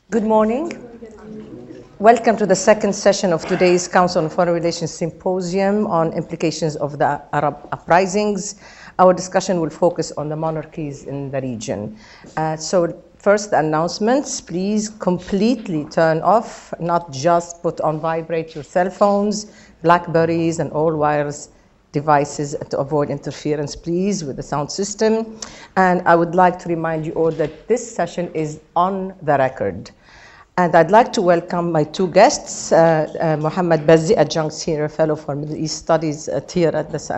Good morning. Welcome to the second session of today's Council on Foreign Relations Symposium on implications of the Arab Uprisings. Our discussion will focus on the monarchies in the region. So first, the announcements. Please completely turn off, not just put on vibrate your cell phones, Blackberries, and all wireless devices to avoid interference, please, with the sound system. And I would like to remind you all that this session is on the record. And I'd like to welcome my two guests, Mohamad Bazzi, adjunct senior fellow for Middle East Studies here at the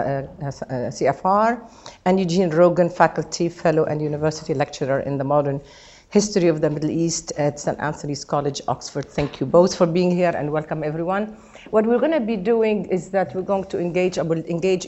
CFR, and Eugene Rogan, faculty fellow and university lecturer in the modern history of the Middle East at St. Antony's College, Oxford. Thank you both for being here, and welcome everyone. What we're going to be doing is that we're going to engage, I will engage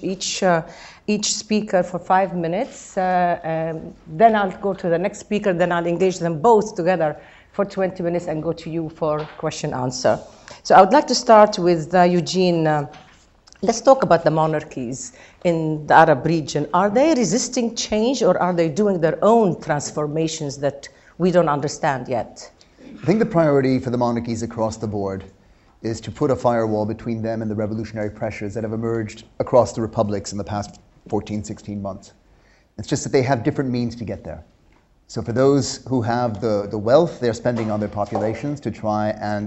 each speaker for 5 minutes. Then I'll go to the next speaker, then I'll engage them both together for 20 minutes and go to you for question answer. So I would like to start with Eugene. Let's talk about the monarchies in the Arab region. Are they resisting change, or are they doing their own transformations that we don't understand yet? I think the priority for the monarchies across the board is to put a firewall between them and the revolutionary pressures that have emerged across the republics in the past 14, 16 months. It's just that they have different means to get there. So for those who have the wealth, they're spending on their populations to try and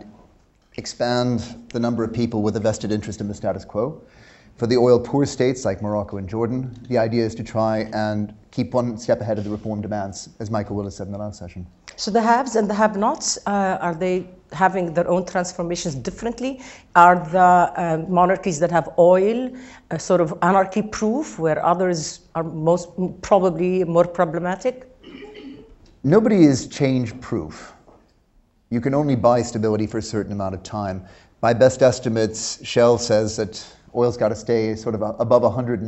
expand the number of people with a vested interest in the status quo. For the oil-poor states like Morocco and Jordan, the idea is to try and keep one step ahead of the reform demands, as Michael Willis said in the last session. So the haves and the have-nots, are they having their own transformations differently? Are the monarchies that have oil sort of anarchy-proof, where others are most probably more problematic? Nobody is change-proof. You can only buy stability for a certain amount of time. By best estimates, Shell says that oil's got to stay sort of above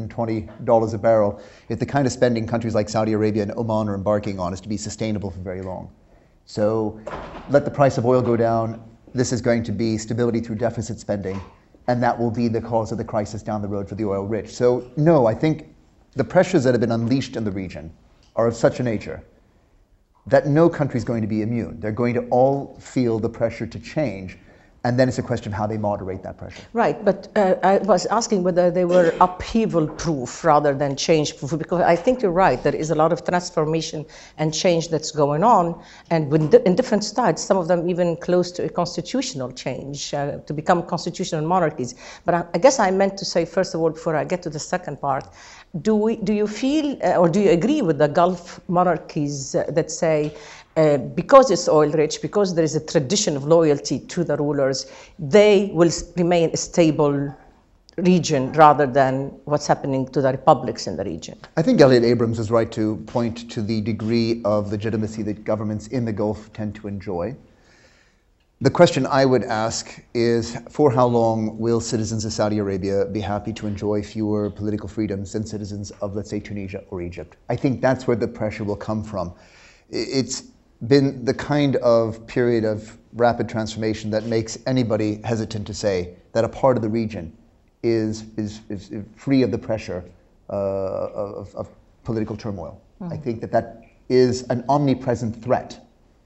$120 a barrel if the kind of spending countries like Saudi Arabia and Oman are embarking on is to be sustainable for very long. So let the price of oil go down. This is going to be stability through deficit spending, and that will be the cause of the crisis down the road for the oil rich. So no, I think the pressures that have been unleashed in the region are of such a nature that no country is going to be immune. They're going to all feel the pressure to change, and then it's a question of how they moderate that pressure. Right, but I was asking whether they were upheaval-proof rather than change-proof, because I think you're right. There is a lot of transformation and change that's going on, and in different styles, some of them even close to a constitutional change, to become constitutional monarchies. But I guess I meant to say, first of all, before I get to the second part, do you feel, or do you agree with the Gulf monarchies that say, because it's oil rich, because there is a tradition of loyalty to the rulers, they will remain a stable region rather than what's happening to the republics in the region? I think Elliot Abrams is right to point to the degree of legitimacy that governments in the Gulf tend to enjoy. The question I would ask is, for how long will citizens of Saudi Arabia be happy to enjoy fewer political freedoms than citizens of, let's say, Tunisia or Egypt? I think that's where the pressure will come from. It's been the kind of period of rapid transformation that makes anybody hesitant to say that a part of the region is free of the pressure of political turmoil. Mm-hmm. I think that is an omnipresent threat.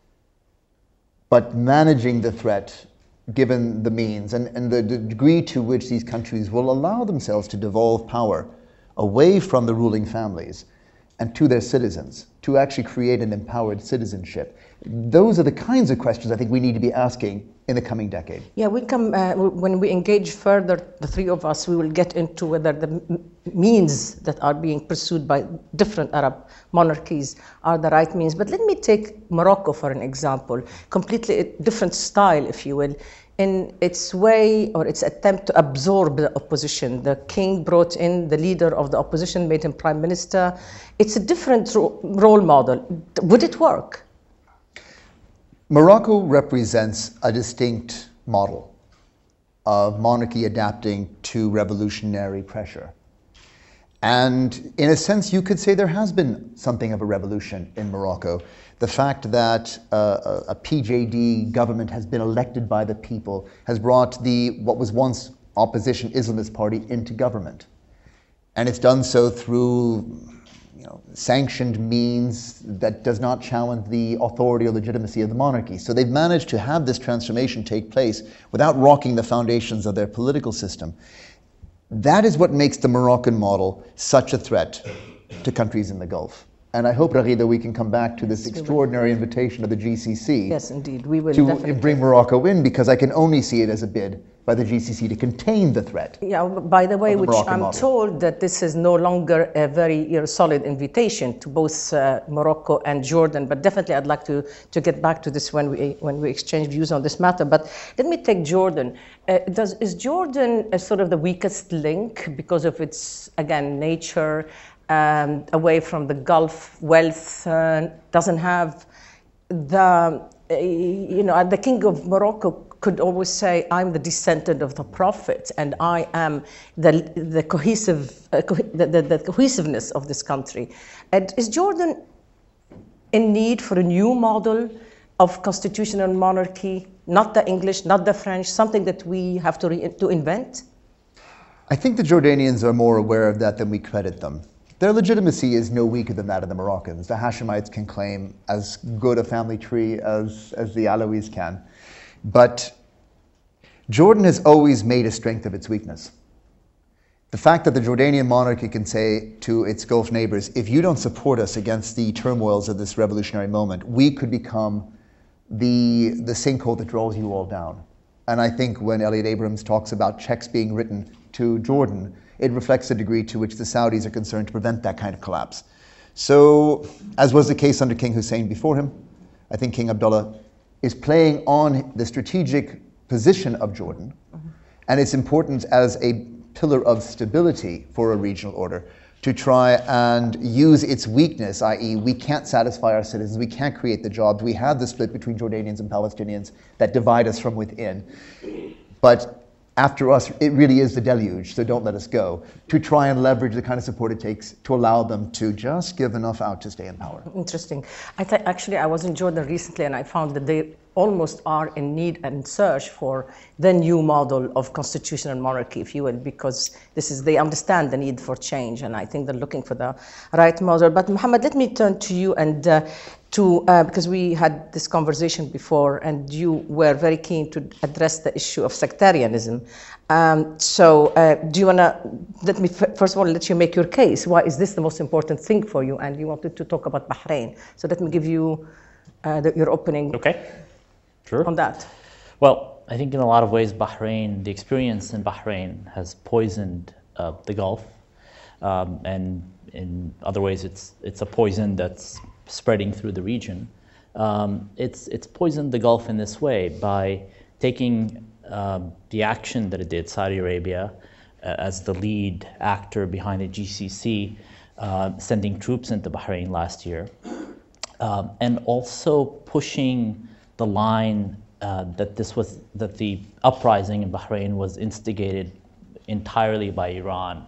But managing the threat, given the means and the degree to which these countries will allow themselves to devolve power away from the ruling families and to their citizens, to actually create an empowered citizenship. Those are the kinds of questions I think we need to be asking in the coming decade. Yeah, we come, when we engage further, the three of us, we will get into whether the means that are being pursued by different Arab monarchies are the right means. But let me take Morocco for an example, completely a different style, if you will, in its way or its attempt to absorb the opposition. The king brought in the leader of the opposition, made him prime minister. It's a different role model. Would it work? Morocco represents a distinct model of monarchy adapting to revolutionary pressure. And in a sense, you could say there has been something of a revolution in Morocco. The fact that a PJD government has been elected by the people has brought what was once opposition Islamist party into government. And it's done so through sanctioned means that does not challenge the authority or legitimacy of the monarchy. So they've managed to have this transformation take place without rocking the foundations of their political system. That is what makes the Moroccan model such a threat to countries in the Gulf. And I hope, Raghida, we can come back to this extraordinary invitation of the GCC. Yes, indeed, we will to definitely bring Morocco in, because I can only see it as a bid by the GCC to contain the threat. Yeah, by the way, which I'm model. told that this is no longer a very solid invitation to both Morocco and Jordan, but definitely I'd like to get back to this when we exchange views on this matter. But let me take Jordan. Is Jordan a sort of the weakest link because of its, again, nature, away from the Gulf, wealth, doesn't have the, the king of Morocco could always say, I'm the descendant of the prophet, and I am the cohesiveness of this country. And is Jordan in need for a new model of constitutional monarchy, not the English, not the French, something that we have to invent? I think the Jordanians are more aware of that than we credit them. Their legitimacy is no weaker than that of the Moroccans. The Hashemites can claim as good a family tree as the Alawis can. But Jordan has always made a strength of its weakness. The fact that the Jordanian monarchy can say to its Gulf neighbors, if you don't support us against the turmoils of this revolutionary moment, we could become the sinkhole that draws you all down. And I think when Elliot Abrams talks about checks being written to Jordan, it reflects the degree to which the Saudis are concerned to prevent that kind of collapse. So, as was the case under King Hussein before him, I think King Abdullah is playing on the strategic position of Jordan and its importance as a pillar of stability for a regional order to try and use its weakness, i.e. we can't satisfy our citizens, we can't create the jobs, we have the split between Jordanians and Palestinians that divide us from within. But after us, it really is the deluge, so don't let us go, to try and leverage the kind of support it takes to allow them to just give enough out to stay in power. Interesting. Actually, I was in Jordan recently, and I found that they almost are in need and search for the new model of constitutional monarchy, if you will, because they understand the need for change, and I think they're looking for the right model. But Mohamad, let me turn to you and because we had this conversation before, and you were very keen to address the issue of sectarianism. Do you want to, let me first of all let you make your case. Why is this the most important thing for you? And you wanted to talk about Bahrain. So let me give you your opening. Okay, sure. On that. Well, I think in a lot of ways, the experience in Bahrain has poisoned the Gulf. And in other ways, it's a poison that's spreading through the region. It's poisoned the Gulf in this way by taking the action that it did, Saudi Arabia as the lead actor behind the GCC, sending troops into Bahrain last year, and also pushing the line that the uprising in Bahrain was instigated entirely by Iran.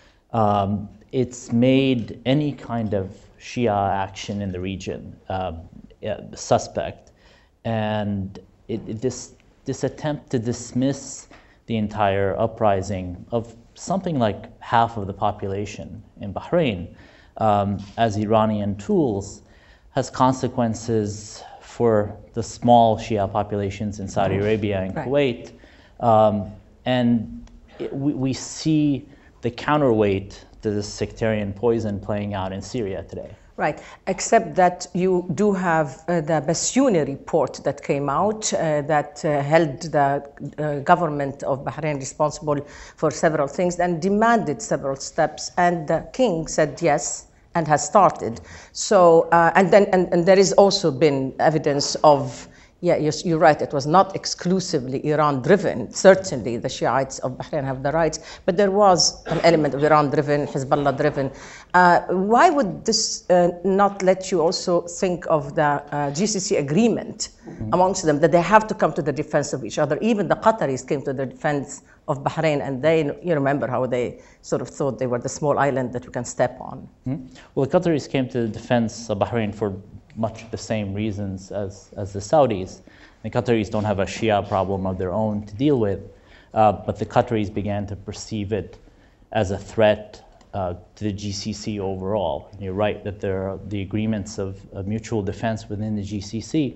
It's made any kind of Shia action in the region suspect, and this attempt to dismiss the entire uprising of something like half of the population in Bahrain as Iranian tools has consequences for the small Shia populations in Saudi Arabia and Kuwait, and we see the counterweight to this sectarian poison playing out in Syria today. Right, except that you do have the Bassiouni report that came out that held the government of Bahrain responsible for several things and demanded several steps, and the king said yes and has started. So, and there is also been evidence of, yeah, you're right, it was not exclusively Iran-driven. Certainly, the Shiites of Bahrain have the rights, but there was an element of Iran-driven, Hezbollah-driven. Why would this not let you also think of the GCC agreement amongst them, that they have to come to the defense of each other? Even the Qataris came to the defense of Bahrain, and you remember how they sort of thought they were the small island that you can step on. Well, the Qataris came to the defense of Bahrain for much the same reasons as the Saudis. The Qataris don't have a Shia problem of their own to deal with, but the Qataris began to perceive it as a threat to the GCC overall. And you're right that there are the agreements of mutual defense within the GCC.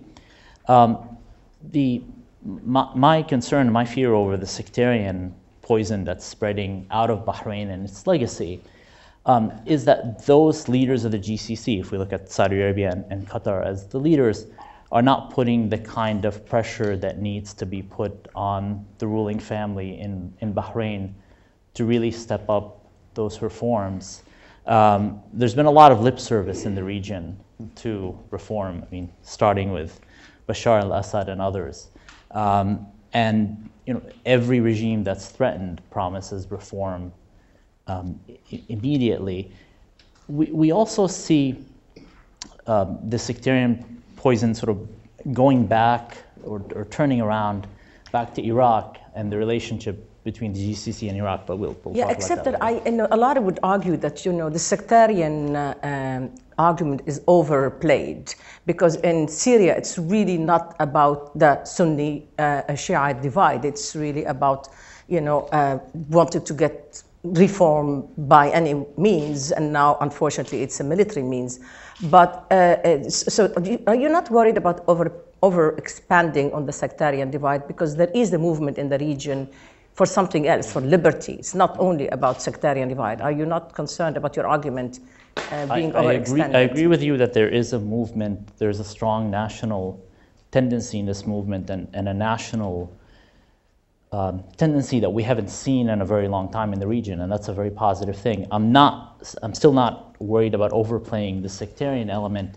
My concern, my fear over the sectarian poison that's spreading out of Bahrain and its legacy is that those leaders of the GCC, if we look at Saudi Arabia and Qatar as the leaders, are not putting the kind of pressure that needs to be put on the ruling family in Bahrain to really step up those reforms. There's been a lot of lip service in the region to reform, I mean, starting with Bashar al-Assad and others. And every regime that's threatened promises reform immediately. We also see the sectarian poison sort of going back or turning around back to Iraq and the relationship between the GCC and Iraq, but we'll talk about that. Except that a lot would argue that the sectarian argument is overplayed, because in Syria it's really not about the Sunni Shiite divide. It's really about wanting to get reform by any means, and now unfortunately it's a military means. But so are you not worried about over expanding on the sectarian divide, because there is a movement in the region for something else, for liberty? It's not only about sectarian divide. Are you not concerned about your argument being overextended? I agree with you that there is a movement, there's a strong national tendency in this movement, and a national tendency that we haven't seen in a very long time in the region, and that's a very positive thing. I'm still not worried about overplaying the sectarian element.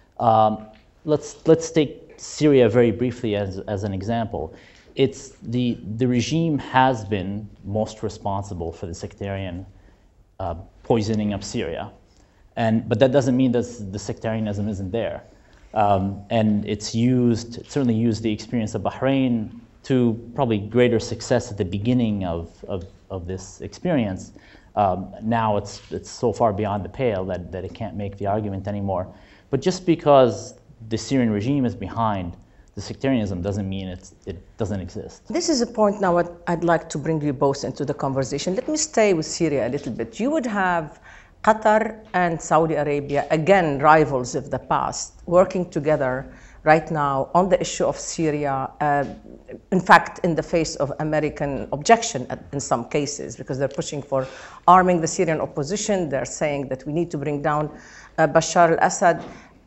Let's take Syria very briefly as an example. It's the regime has been most responsible for the sectarian poisoning of Syria, but that doesn't mean that the sectarianism isn't there. And it certainly used the experience of Bahrain to probably greater success at the beginning of this experience. Now it's so far beyond the pale that it can't make the argument anymore. But just because the Syrian regime is behind, the sectarianism doesn't mean it doesn't exist. This is a point now I'd like to bring you both into the conversation. Let me stay with Syria a little bit. You would have Qatar and Saudi Arabia, again rivals of the past, working together right now on the issue of Syria, in fact, in the face of American objection in some cases, because they're pushing for arming the Syrian opposition. They're saying that we need to bring down Bashar al-Assad.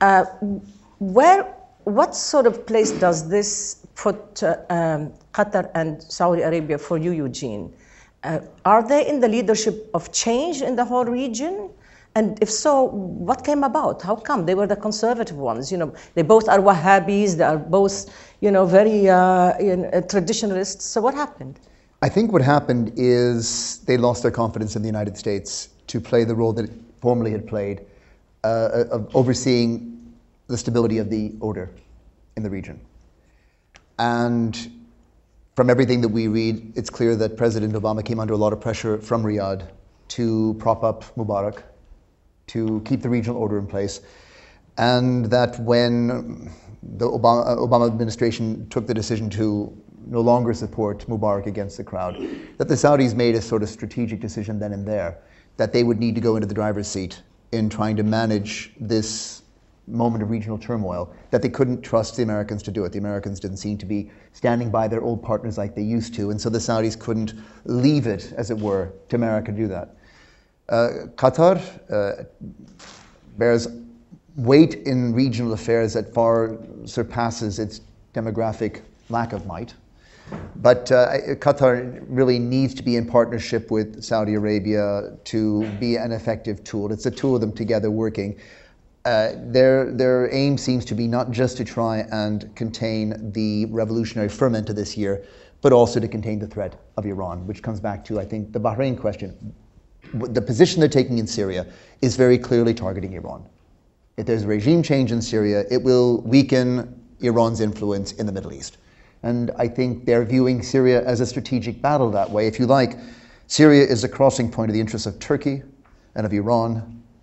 What sort of place does this put Qatar and Saudi Arabia for you, Eugene? Are they in the leadership of change in the whole region? And if so, what came about? How come? They were the conservative ones. They both are Wahhabis. They are both, very traditionalists. So what happened? I think what happened is they lost their confidence in the United States to play the role that it formerly had played of overseeing the stability of the order in the region. And from everything that we read, it's clear that President Obama came under a lot of pressure from Riyadh to prop up Mubarak, to keep the regional order in place, and that when the Obama administration took the decision to no longer support Mubarak against the crowd, that the Saudis made a sort of strategic decision then and there that they would need to go into the driver's seat in trying to manage this moment of regional turmoil, that they couldn't trust the Americans to do it. The Americans didn't seem to be standing by their old partners like they used to, and so the Saudis couldn't leave it, as it were, to America to do that. Qatar bears weight in regional affairs that far surpasses its demographic lack of might. But Qatar really needs to be in partnership with Saudi Arabia to be an effective tool. It's the two of them together working. Their aim seems to be not just to try and contain the revolutionary ferment of this year, but also to contain the threat of Iran, which comes back to, I think, the Bahrain question. The position they're taking in Syria is very clearly targeting Iran. If there's a regime change in Syria, it will weaken Iran's influence in the Middle East. And I think they're viewing Syria as a strategic battle that way. If you like, Syria is a crossing point of the interests of Turkey and of Iran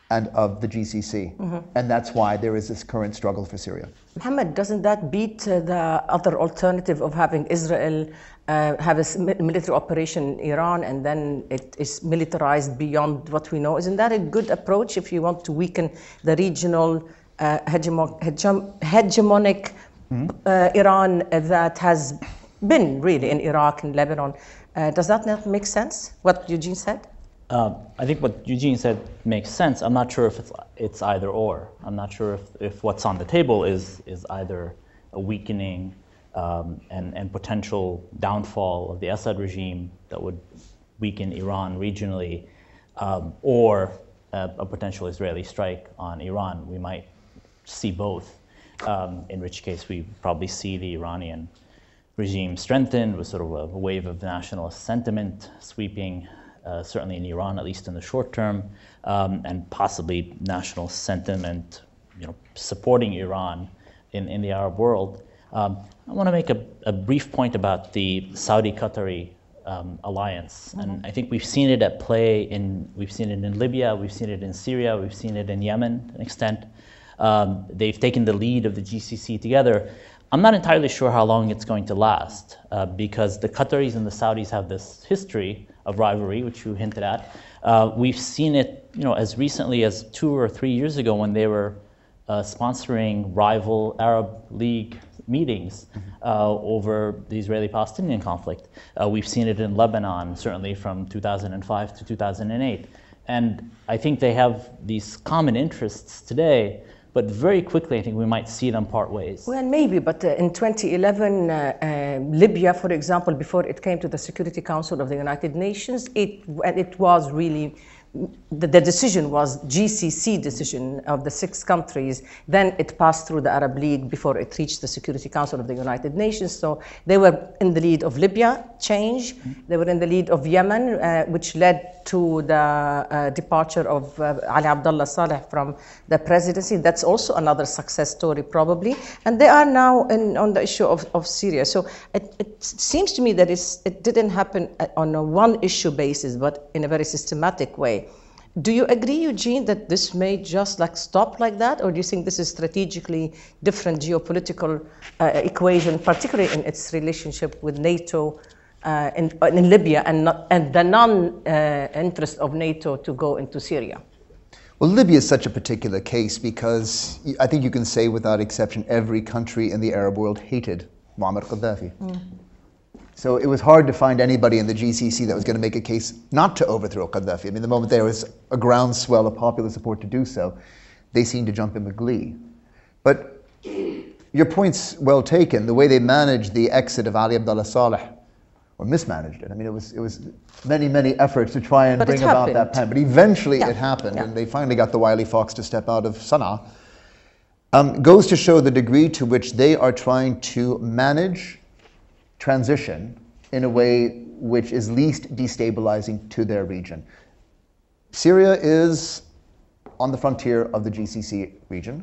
and of the GCC. And that's why there is this current struggle for Syria. Mohammed, doesn't that beat the other alternative of having Israel have a military operation in Iran and then it is militarized beyond what we know? Isn't that a good approach if you want to weaken the regional hegemonic Iran that has been really in Iraq and Lebanon? Does that not make sense, what Eugene said? I think what Eugene said makes sense. I'm not sure if it's either or. I'm not sure if what's on the table is either a weakening and potential downfall of the Assad regime that would weaken Iran regionally, or a potential Israeli strike on Iran. We might see both, in which case we probably see the Iranian regime strengthened with sort of a wave of nationalist sentiment sweeping certainly in Iran, at least in the short term, and possibly national sentiment, supporting Iran in the Arab world. I want to make a brief point about the Saudi-Qatari alliance, and I think we've seen it at play we've seen it in Libya, we've seen it in Syria, we've seen it in Yemen to an extent. They've taken the lead of the GCC together. I'm not entirely sure how long it's going to last, because the Qataris and the Saudis have this history of rivalry, which you hinted at. We've seen it, as recently as 2 or 3 years ago when they were sponsoring rival Arab League meetings over the Israeli-Palestinian conflict. We've seen it in Lebanon, certainly from 2005 to 2008. And I think they have these common interests today, but very quickly I think we might see them part ways. Well, maybe, but in 2011, Libya, for example, before it came to the Security Council of the United Nations, it was really, the decision was GCC decision of the 6 countries. Then it passed through the Arab League before it reached the Security Council of the United Nations. So they were in the lead of Libya, change. They were in the lead of Yemen, which led to the departure of Ali Abdullah Saleh from the presidency. That's also another success story, probably. And they are now on the issue of Syria. So it seems to me that it didn't happen on a one-issue basis, but in a very systematic way. Do you agree, Eugene, that this may just stop like that, or do you think this is strategically different geopolitical equation, particularly in its relationship with NATO in Libya and the non-interest of NATO to go into Syria? Well, Libya is such a particular case because I think you can say without exception every country in the Arab world hated Muammar Gaddafi. So it was hard to find anybody in the GCC that was going to make a case not to overthrow Gaddafi. I mean, the moment there was a groundswell of popular support to do so, they seemed to jump in with glee. But your point's well taken. The way they managed the exit of Ali Abdullah Saleh, or mismanaged it. I mean, it was many efforts to try and bring about that plan. But eventually it happened, and they finally got the wily fox to step out of Sana'a. Goes to show the degree to which they are trying to manage transition in a way which is least destabilizing to their region. Syria is on the frontier of the GCC region,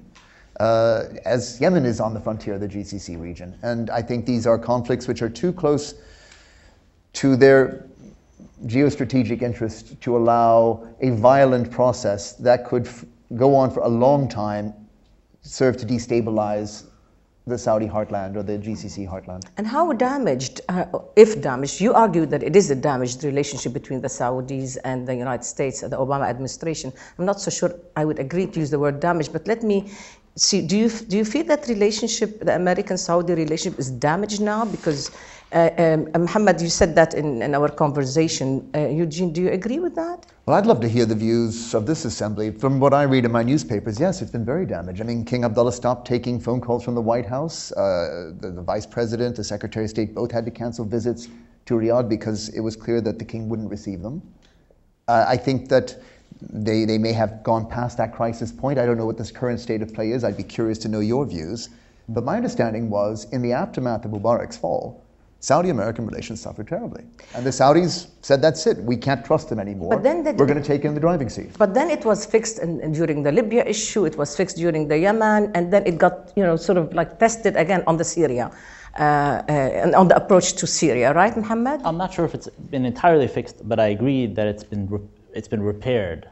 as Yemen is on the frontier of the GCC region. And I think these are conflicts which are too close to their geostrategic interest to allow a violent process that could go on for a long time, serve to destabilize the Saudi heartland or the GCC heartland. And how damaged, if damaged, you argue that it is a damaged relationship between the Saudis and the United States and the Obama administration. I'm not so sure I would agree to use the word damaged, but let me see, do you feel that relationship, the American-Saudi relationship, is damaged now? Because Mohammed, you said that in our conversation. Eugene, do you agree with that? Well, I'd love to hear the views of this assembly. From what I read in my newspapers, yes, it's been very damaged. I mean, King Abdullah stopped taking phone calls from the White House. The Vice President, the Secretary of State both had to cancel visits to Riyadh because it was clear that the King wouldn't receive them. I think that they may have gone past that crisis point. I don't know what this current state of play is. I'd be curious to know your views. But my understanding was, in the aftermath of Mubarak's fall, Saudi-American relations suffered terribly. And the Saudis said, that's it, we can't trust them anymore. But then we're going to take in the driving seat. But then it was fixed during the Libya issue, it was fixed during the Yemen, and then it got, sort of tested again on the Syria, and on the approach to Syria, right, Mohammed? I'm not sure if it's been entirely fixed, but I agree that it's been it's been repaired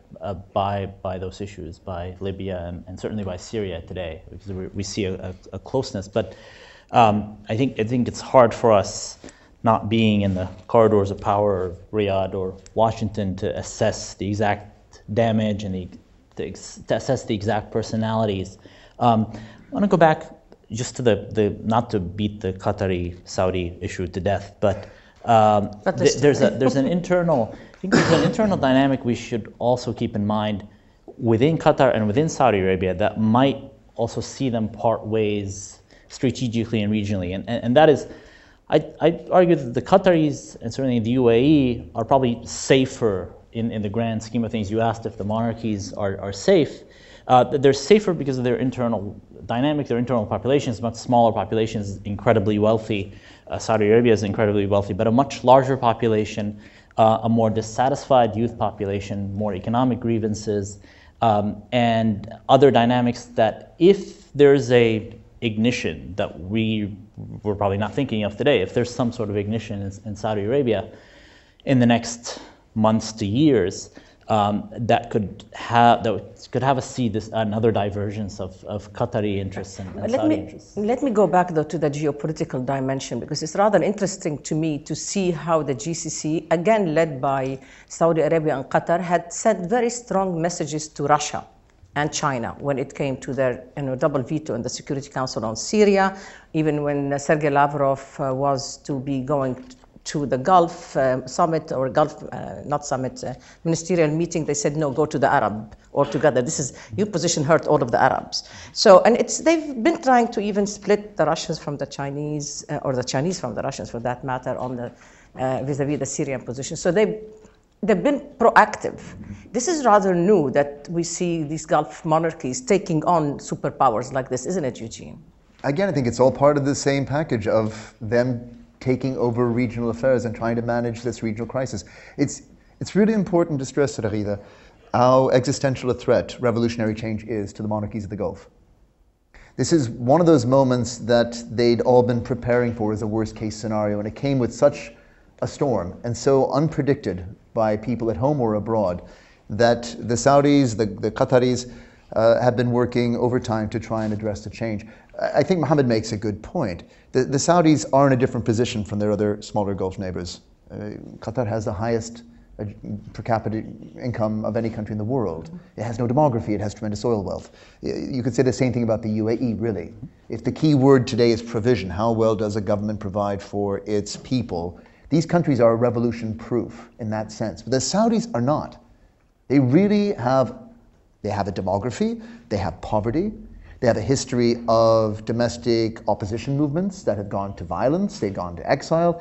by those issues, by Libya and certainly by Syria today, because we see a closeness. But I think it's hard for us, not being in the corridors of power of Riyadh or Washington, to assess the exact damage and to assess the exact personalities. I want to go back just to the not to beat the Qatari-Saudi issue to death, but there's an internal dynamic we should also keep in mind within Qatar and within Saudi Arabia that might also see them part ways strategically and regionally, and that is, I'd argue that the Qataris and certainly the UAE are probably safer in the grand scheme of things. You asked if the monarchies are safe. They're safer because of their internal dynamic, their internal populations, much smaller populations, incredibly wealthy. Saudi Arabia is incredibly wealthy, but a much larger population, a more dissatisfied youth population, more economic grievances, and other dynamics that if there's a ignition that we're probably not thinking of today, if there's some sort of ignition in Saudi Arabia in the next months to years, that could have us see another divergence of Qatari interests and Saudi interests. Let me go back though to the geopolitical dimension, because it's rather interesting to me to see how the GCC, again led by Saudi Arabia and Qatar, had sent very strong messages to Russia and China when it came to their double veto in the Security Council on Syria. Even when Sergei Lavrov was to be going to the Gulf summit or Gulf, not summit, ministerial meeting, they said, no, go to the Arab altogether. Your position hurt all of the Arabs. So, and they've been trying to even split the Russians from the Chinese, or the Chinese from the Russians for that matter, on the vis-a-vis the Syrian position. So they've been proactive. This is rather new that we see these Gulf monarchies taking on superpowers like this, isn't it, Eugene? Again, I think it's all part of the same package of them taking over regional affairs and trying to manage this regional crisis. It's really important to stress, Raghida, how existential a threat revolutionary change is to the monarchies of the Gulf. This is one of those moments that they'd all been preparing for as a worst case scenario, and it came with such a storm and so unpredicted by people at home or abroad that the Saudis, the Qataris have been working overtime to try and address the change. I think Mohamad makes a good point. The Saudis are in a different position from their other smaller Gulf neighbors. Qatar has the highest per capita income of any country in the world. It has no demography, it has tremendous oil wealth. You could say the same thing about the UAE, really. If the key word today is provision, how well does a government provide for its people? These countries are revolution-proof in that sense, but the Saudis are not. They really have a demography, they have poverty, they have a history of domestic opposition movements that have gone to violence, they've gone to exile.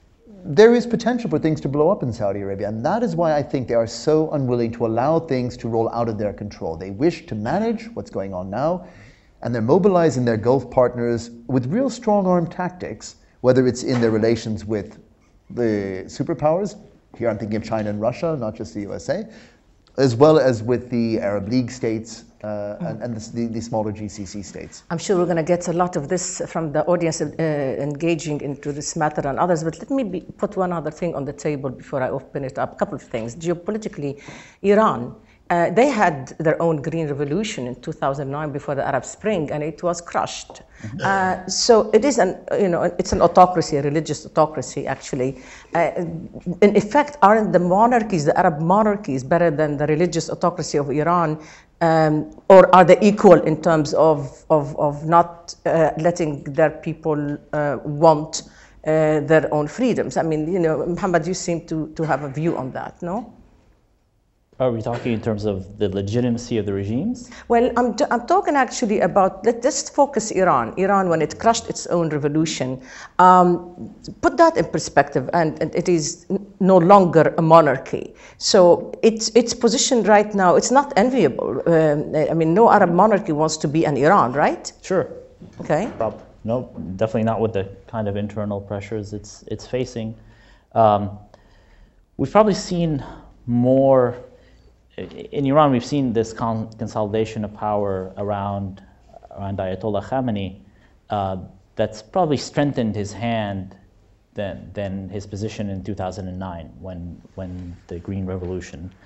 There is potential for things to blow up in Saudi Arabia, and that is why I think they are so unwilling to allow things to roll out of their control. They wish to manage what's going on now, and they're mobilizing their Gulf partners with real strong-arm tactics, whether it's in their relations with the superpowers, here I'm thinking of China and Russia, not just the USA, as well as with the Arab League states and the smaller GCC states. I'm sure we're going to get a lot of this from the audience engaging into this matter and others, but let me put one other thing on the table before I open it up. A couple of things. Geopolitically, Iran, they had their own green revolution in 2009 before the Arab Spring, and it was crushed. So it is it's an autocracy, a religious autocracy, actually. In effect, aren't the monarchies, the Arab monarchies, better than the religious autocracy of Iran? Or are they equal in terms of not letting their people want their own freedoms? I mean, Mohamad, you seem to have a view on that, no? Are we talking in terms of the legitimacy of the regimes? Well, I'm talking actually about, let's focus Iran. Iran, when it crushed its own revolution, put that in perspective, and it is no longer a monarchy. So its position right now, it's not enviable. I mean, no Arab monarchy wants to be an Iran, right? Sure. Okay. No, definitely not with the kind of internal pressures it's facing. We've probably seen more. In Iran, we've seen this consolidation of power around Ayatollah Khamenei that's probably strengthened his hand than his position in 2009 when the Green Revolution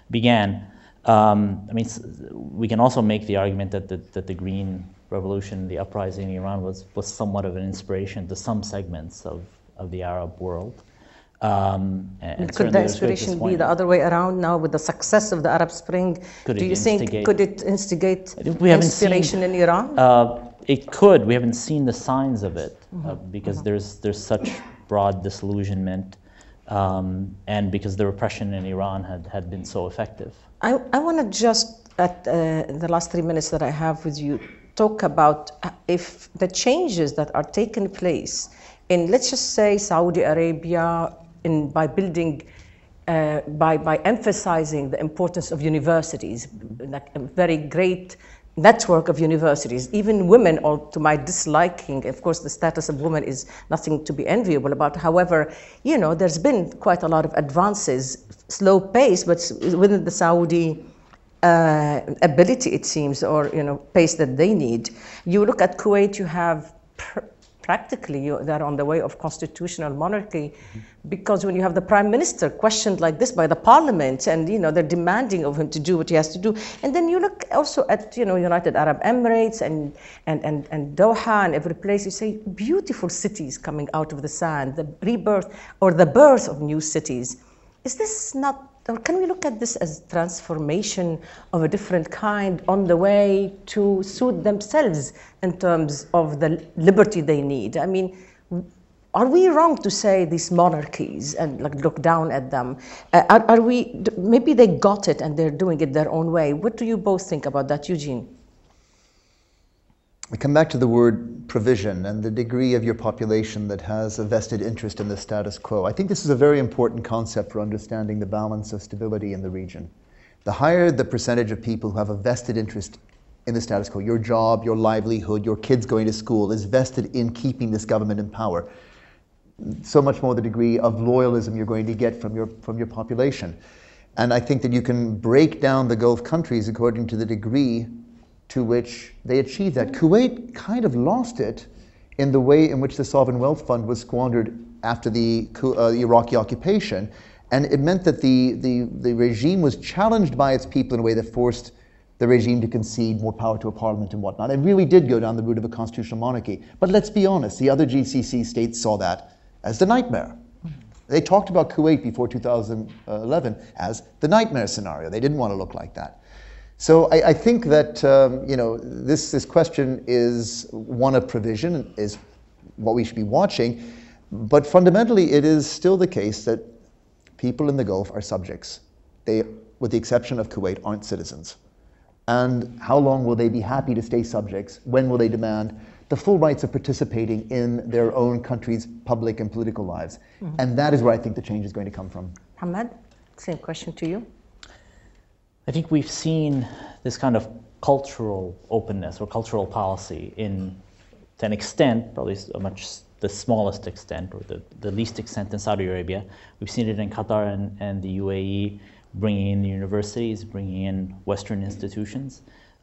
began. I mean, we can also make the argument that the Green Revolution, the uprising in Iran, was somewhat of an inspiration to some segments of the Arab world. And could the inspiration be the other way around now with the success of the Arab Spring? Do you think could it instigate inspiration in Iran? It could. We haven't seen the signs of it because there's such broad disillusionment and because the repression in Iran had been so effective. I want to just, at the last 3 minutes that I have with you, talk about if the changes that are taking place in, let's just say, Saudi Arabia, by building, by emphasizing the importance of universities, like a very great network of universities, even women, or to my disliking, of course, the status of women is nothing to be enviable about. However, you know, there's been quite a lot of advances, slow pace, but within the Saudi ability, it seems, or, you know, pace that they need. You look at Kuwait, you have practically they're on the way of constitutional monarchy, because when you have the prime minister questioned like this by the parliament, and you know they're demanding of him to do what he has to do, and then you look also at, you know, United Arab Emirates and Doha and every place, you say beautiful cities coming out of the sand, the rebirth or the birth of new cities. Is this not, or can we look at this as transformation of a different kind on the way to suit themselves in terms of the liberty they need? I mean, are we wrong to say these monarchies and like look down at them? Are we, maybe they got it and they're doing it their own way. What do you both think about that, Eugene? We come back to the word provision and the degree of your population that has a vested interest in the status quo. I think this is a very important concept for understanding the balance of stability in the region. The higher the percentage of people who have a vested interest in the status quo, your job, your livelihood, your kids going to school is vested in keeping this government in power, so much more the degree of loyalism you're going to get from your population. And I think that you can break down the Gulf countries according to the degree to which they achieved that. Kuwait kind of lost it in the way in which the Sovereign Wealth Fund was squandered after the Iraqi occupation. And it meant that the regime was challenged by its people in a way that forced the regime to concede more power to a parliament and whatnot. It really did go down the route of a constitutional monarchy. But let's be honest, the other GCC states saw that as the nightmare. They talked about Kuwait before 2011 as the nightmare scenario. They didn't want to look like that. So I think that you know, this question is one of provision, is what we should be watching, but fundamentally it is still the case that people in the Gulf are subjects. They, with the exception of Kuwait, aren't citizens. And how long will they be happy to stay subjects? When will they demand the full rights of participating in their own country's public and political lives? Mm-hmm. And that is where I think the change is going to come from. Mohamad, same question to you. I think we've seen this kind of cultural openness or cultural policy to an extent, probably the smallest extent or the least extent in Saudi Arabia. We've seen it in Qatar and the UAE, bringing in the universities, bringing in Western institutions.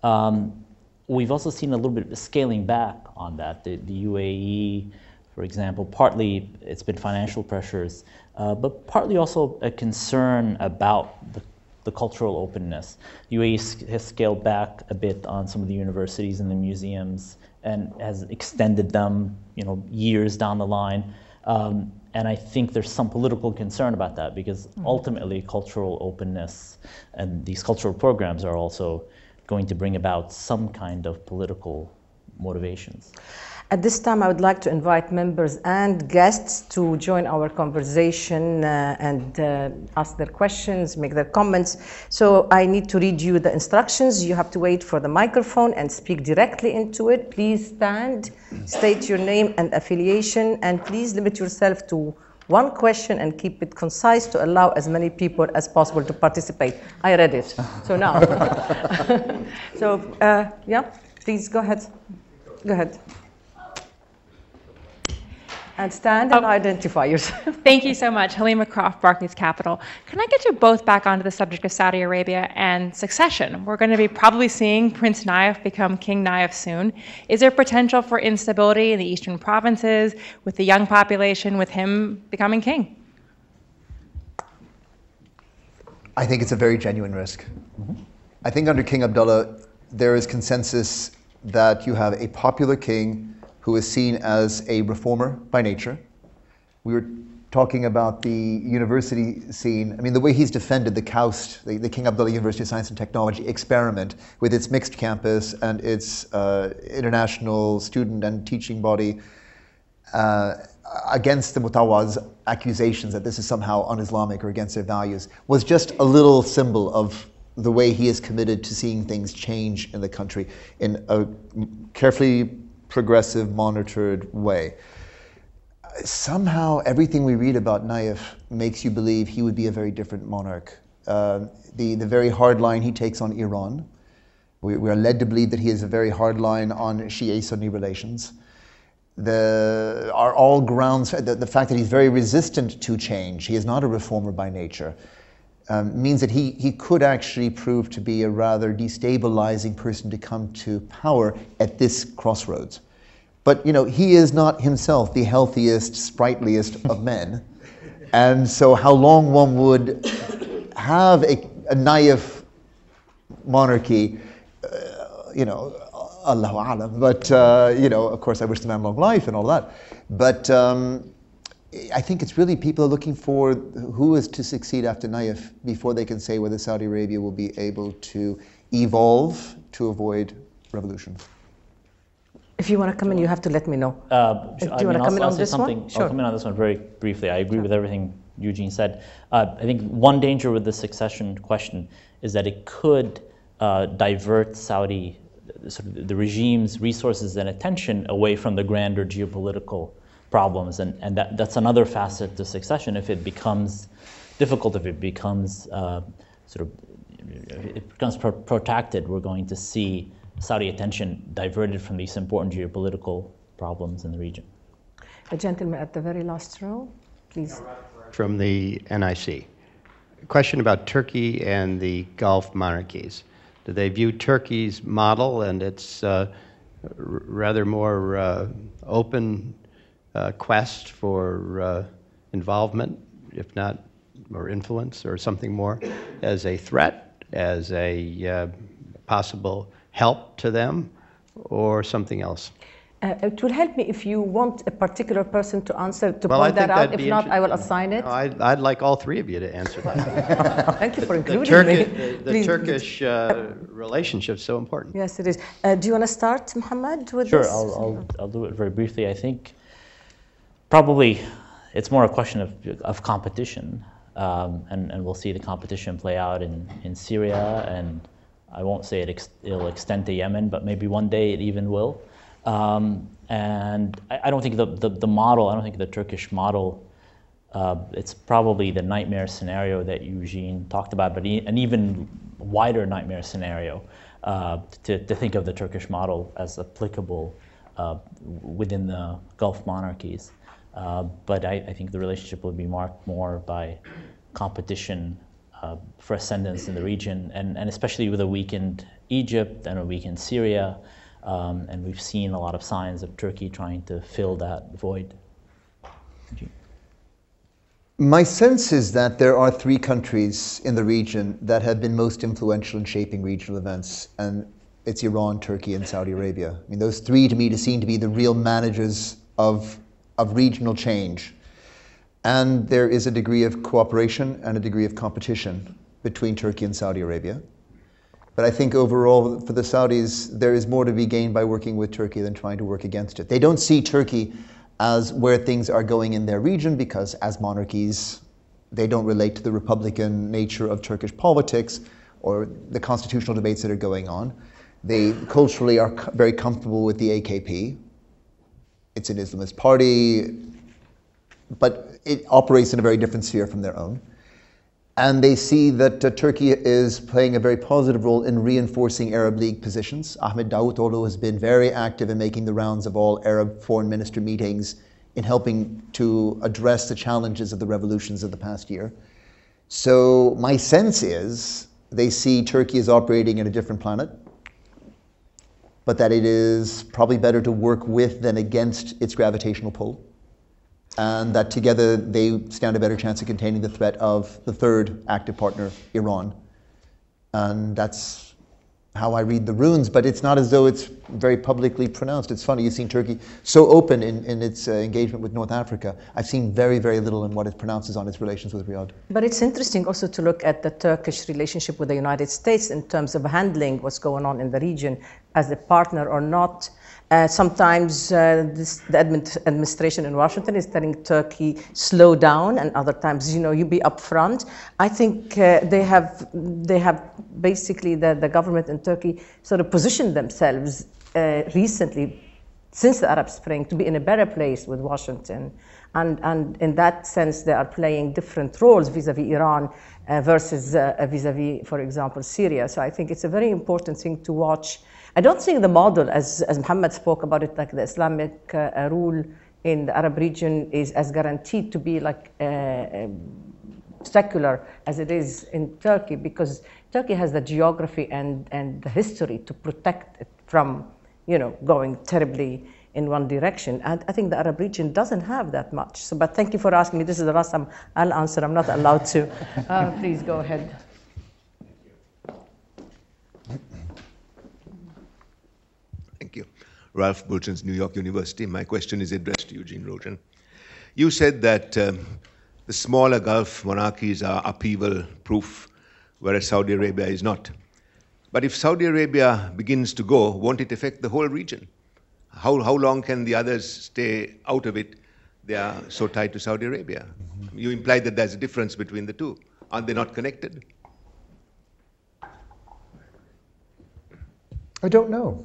We've also seen a little bit of scaling back on that. The UAE, for example, partly it's been financial pressures, but partly also a concern about the cultural openness. UAE has scaled back a bit on some of the universities and the museums and has extended them, you know, years down the line. And I think there's some political concern about that because ultimately cultural openness and these cultural programs are also going to bring about some kind of political motivations. At this time, I would like to invite members and guests to join our conversation and ask their questions, make their comments. So I need to read you the instructions. You have to wait for the microphone and speak directly into it. Please stand, state your name and affiliation, and please limit yourself to one question and keep it concise to allow as many people as possible to participate. I read it, so now. So, yeah, please go ahead. Go ahead. And stand and identify yourself. Thank you so much. Halima Croft, Barclays Capital. Can I get you both back onto the subject of Saudi Arabia and succession? We're going to be probably seeing Prince Nayef become King Nayef soon. Is there potential for instability in the eastern provinces with the young population, with him becoming king? I think it's a very genuine risk. I think under King Abdullah, there is consensus that you have a popular king who is seen as a reformer by nature. We were talking about the university scene. I mean, the way he's defended the KAUST, the King Abdullah University of Science and Technology experiment with its mixed campus and its international student and teaching body against the Mutawaz accusations that this is somehow un-Islamic or against their values, was just a little symbol of the way he is committed to seeing things change in the country in a carefully progressive, monitored way. Somehow, everything we read about Naif makes you believe he would be a very different monarch. The very hard line he takes on Iran, we are led to believe that he has a very hard line on Shia-Sunni relations. Are all grounds, the fact that he's very resistant to change, he is not a reformer by nature, means that he could actually prove to be a rather destabilizing person to come to power at this crossroads. But he is not himself the healthiest, sprightliest of men. And so how long one would have a Naif monarchy, Allahu A'lam. But, of course I wish the man long life and all that. But I think it's really people are looking for who is to succeed after Naif before they can say whether Saudi Arabia will be able to evolve to avoid revolution. If you want to come in, you have to let me know. Do you want to come in on this one? Sure. I'll come in on this one very briefly. I agree with everything Eugene said. I think one danger with the succession question is that it could divert Saudi, sort of the regime's resources and attention away from the grander geopolitical problems, and that's another facet to succession. If it becomes difficult, if it becomes protracted, we're going to see Saudi attention diverted from these important geopolitical problems in the region. A gentleman at the very last row, please. From the NIC. A question about Turkey and the Gulf monarchies. Do they view Turkey's model and its rather more open quest for involvement, if not more influence or something more, as a threat, as a possible help to them, or something else? It will help me if you want a particular person to answer, to point that out. If not, I will assign it. I'd like all three of you to answer that. Thank you for including me. The Turkish relationship is so important. Yes, it is. Do you want to start, Mohamad, with this? Sure, I'll do it very briefly. I think probably it's more a question of competition, and we'll see the competition play out in Syria, and I won't say it'll extend to Yemen, but maybe one day it even will. And I don't think the model, I don't think the Turkish model, it's probably the nightmare scenario that Eugene talked about, but an even wider nightmare scenario to think of the Turkish model as applicable within the Gulf monarchies. But I think the relationship will be marked more by competition for ascendance in the region, and especially with a weakened Egypt and a weakened Syria. And we've seen a lot of signs of Turkey trying to fill that void. My sense is that there are three countries in the region that have been most influential in shaping regional events, and it's Iran, Turkey, and Saudi Arabia. I mean, those three to me seem to be the real managers of regional change. And there is a degree of cooperation and a degree of competition between Turkey and Saudi Arabia. But I think overall, for the Saudis, there is more to be gained by working with Turkey than trying to work against it. They don't see Turkey as where things are going in their region because, as monarchies, they don't relate to the republican nature of Turkish politics or the constitutional debates that are going on. They culturally are very comfortable with the AKP. It's an Islamist party, but it operates in a very different sphere from their own. And they see that Turkey is playing a very positive role in reinforcing Arab League positions. Ahmed Davutoğlu has been very active in making the rounds of all Arab foreign minister meetings in helping to address the challenges of the revolutions of the past year. So my sense is they see Turkey as operating in a different planet, but that it is probably better to work with than against its gravitational pull. and that together they stand a better chance of containing the threat of the third active partner, Iran. And that's how I read the runes, but it's not as though it's very publicly pronounced. It's funny, you've seen Turkey so open in its engagement with North Africa. I've seen very, very little in what it pronounces on its relations with Riyadh. But it's interesting also to look at the Turkish relationship with the United States in terms of handling what's going on in the region as a partner or not. Sometimes the administration in Washington is telling Turkey, slow down, and other times, you be upfront. I think they have basically the government in Turkey sort of positioned themselves recently, since the Arab Spring, to be in a better place with Washington. And in that sense, they are playing different roles vis-a-vis Iran versus vis-a-vis, for example, Syria. So I think it's a very important thing to watch. I don't think the model, as Mohamad spoke about it, like the Islamic rule in the Arab region is as guaranteed to be like secular as it is in Turkey, because Turkey has the geography and the history to protect it from, going terribly in one direction. And I think the Arab region doesn't have that much. So, but thank you for asking me. This is the last time I'll answer. I'm not allowed to. Please go ahead. Thank you. Ralph Bulchins, New York University. My question is addressed to Eugene Rogan. You said that the smaller Gulf monarchies are upheaval-proof, whereas Saudi Arabia is not. But if Saudi Arabia begins to go, won't it affect the whole region? How long can the others stay out of it? They are so tied to Saudi Arabia. You implied that there's a difference between the two. Aren't they not connected? I don't know.